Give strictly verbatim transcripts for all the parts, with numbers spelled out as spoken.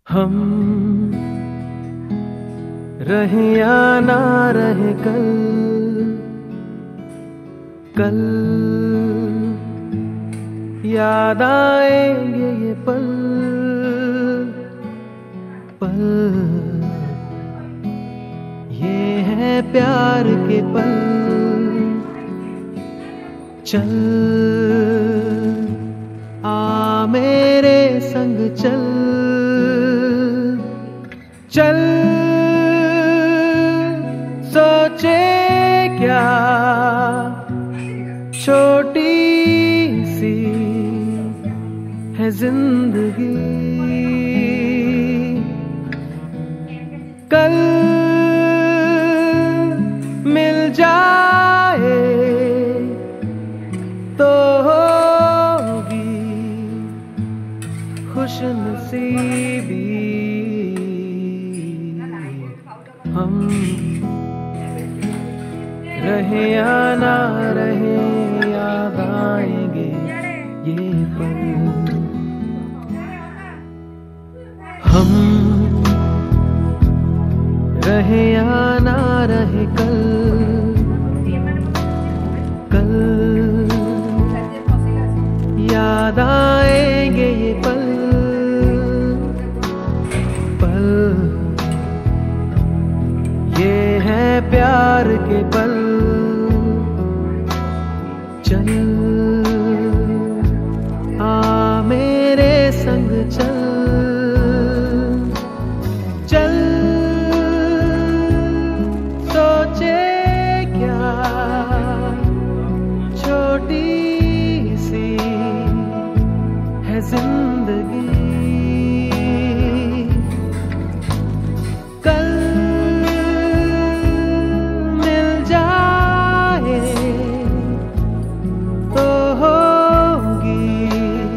हम रहे या ना रहे कल, कल याद आएंगे ये पल, पल ये है प्यार के पल। चल आ मेरे संग चल, चल सोचे क्या छोटी सी है जिंदगी, कल मिल जाए तो होगी खुशनसीबी। हम रहे या ना रहे याद आएंगे ये पल। हम रहे या ना रहे कल, कल याद आएंगे ये पल, पल ये है प्यार के पल। चल आ मेरे संग चल, चल सोचे क्या छोटी सी है जिंदगी, कल मिल जाए तो होगी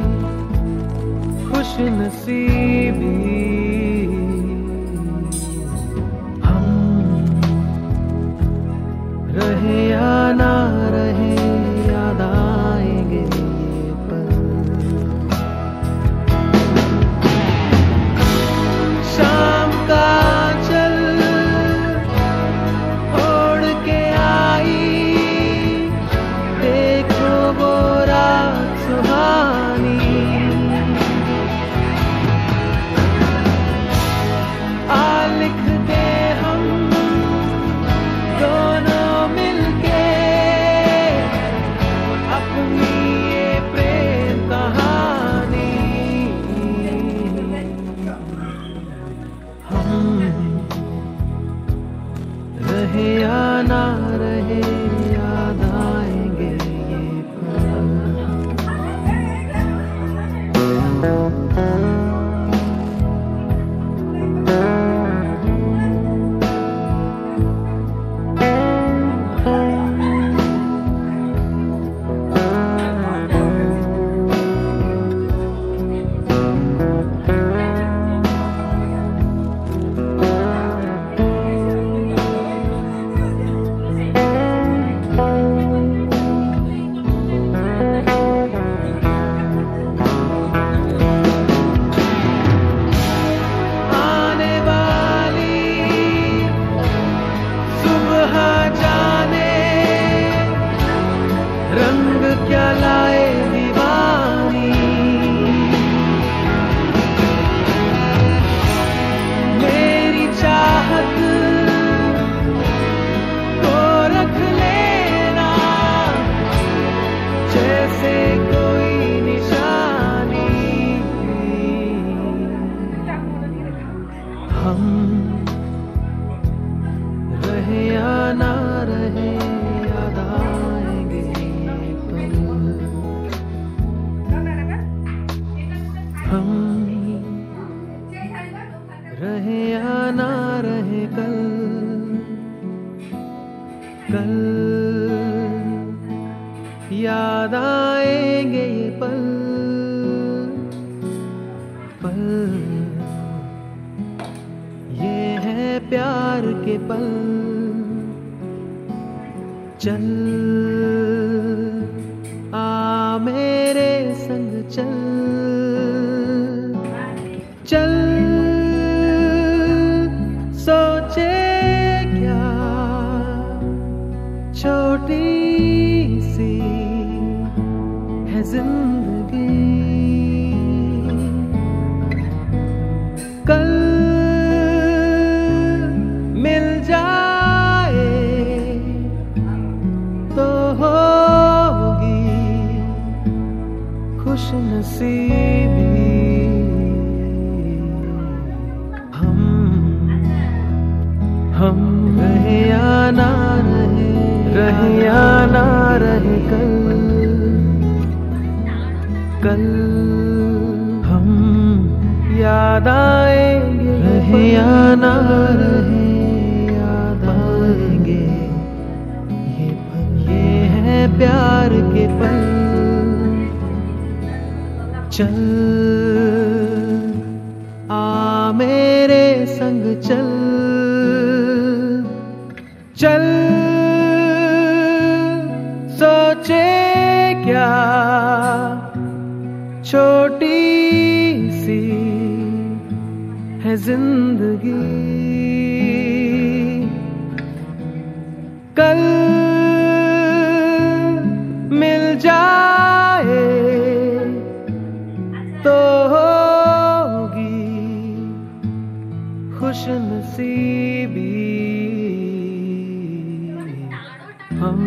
खुशनसीबी। हम रहे या ना रहे याद आएंगे ये पल। शाम का चल ओढ़ के आई, देखो वो रात सुहानी, आ लिख दे हम दोनों मिलके अपनी ये प्रेम कहानी। हम रहे या ना रहे याद आएंगे ये पल। आने वाली सुबह जाने रंग क्या लाए दीवानी, मेरी चाहत को रख लेना जैसे कोई निशानी। हम रहे या ना रहे याद आएंगे ये पल। हम रहे या ना रहे कल, कल याद आएंगे ये पल, पल ये है प्यार के पल। चल आ मेरे संग चल, चल जिंदगी। कल मिल जाए तो होगी खुश नसीबी। हम हम रहे या ना रहे, रहे या ना रहे कल, कल हम याद आएंगे। रहे या ना रहे याद आएंगे ये पल, ये है प्यार के पल। चल आ मेरे संग चल, चल सोचे क्या छोटी सी है जिंदगी। कल मिल जाए तो होगी खुश नसीबी। हम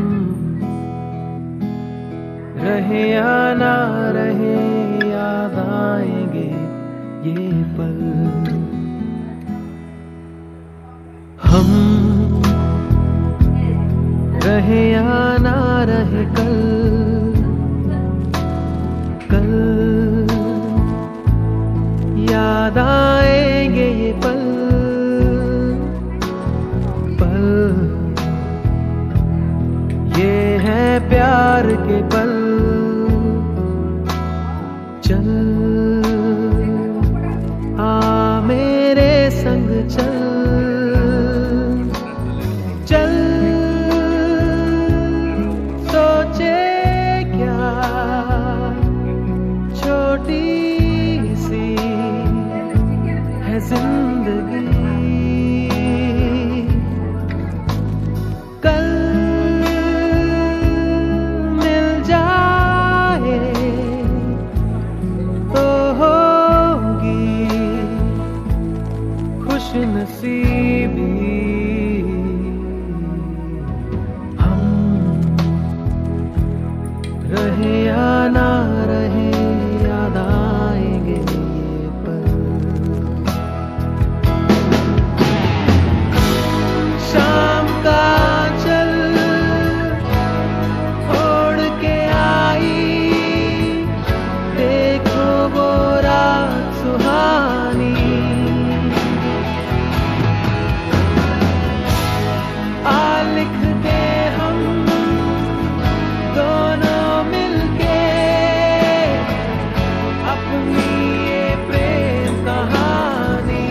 रहे या ना रहे याद आएंगे ये पल। हम रहे या ना रहे कल, कल याद आएंगे ये पल, पल ये है प्यार के पल। चल आ मेरे संग चल, चल सोचे क्या छोटी सी है जिंदगी। कल मिल जाए तो होगी खुश नसीबी। हम रहे या ना रहे याद आएंगे ये पल। शाम का चल छोड़ के आई, देखो वो रात सुहानी। आ लिख दे हम दोनों मिलके अपनी ये प्रेम कहानी।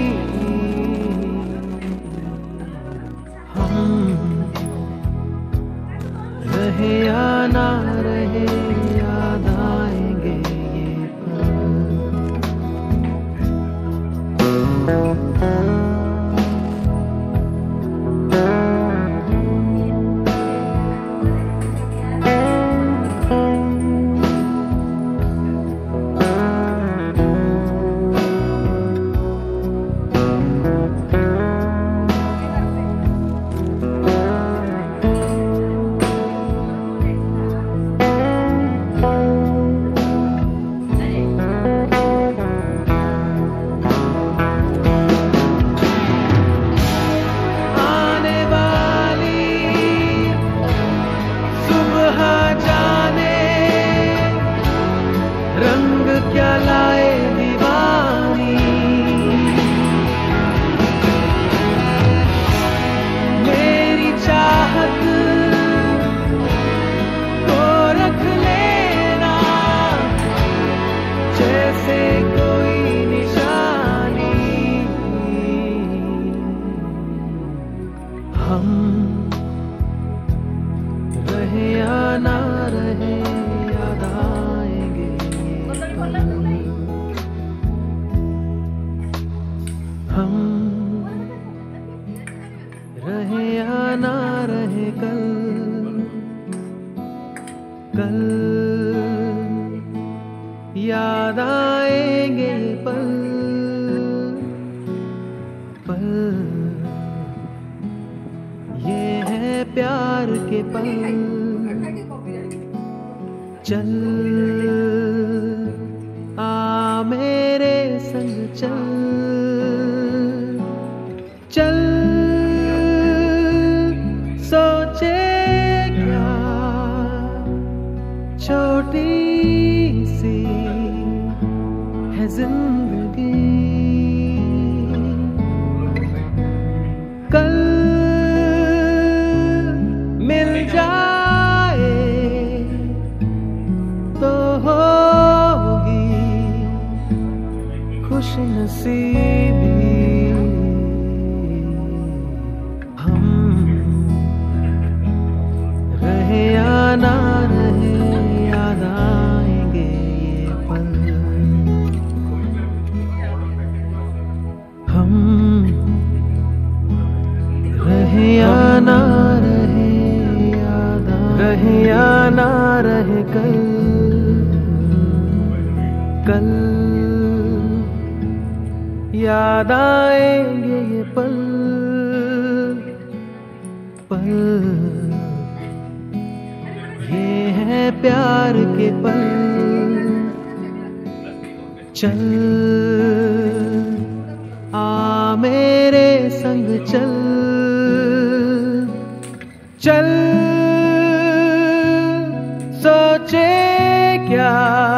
हम रहे या ना रहे याद आएंगे ये पल। आने वाली सुबह जाने रंग क्या लाए दीवानी। मेरी चाहत को रख लेना जैसे कोई निशानी। हम रहे या ना रहे याद आएंगे ये पल। हम रहे या ना रहे कल, कल प्यार के पल। चल आ मेरे संग चल, चल सोचे क्या छोटी सी है जिंदगी। कल मिल जाए तो होगी खुश नसीबी। हम रहे या ना रहे याद आएंगे ये पल। हम रहे या ना रहे याद रहे या ना रहे कल, कल याद आएंगे ये पल, पल ये है प्यार के पल। चल आ मेरे संग चल, चल सोचे क्या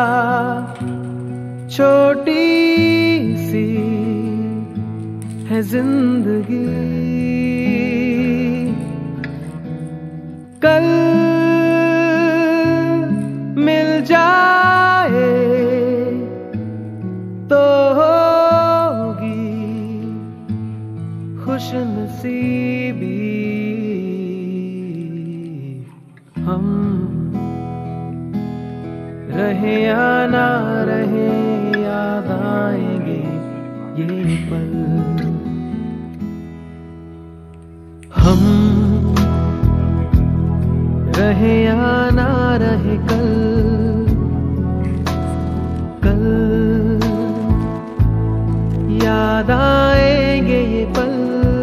छोटी सी है जिंदगी। कल मिल जाए तो होगी खुश नसीबी। हम रहे या ना रहे याद आएंगे ये पल। हम रहे या ना रहे कल, कल याद आएंगे ये पल,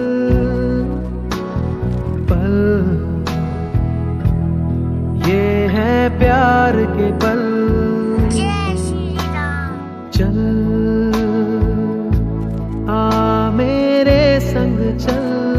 पल ये है प्यार के पल। चल आ मेरे संग चल,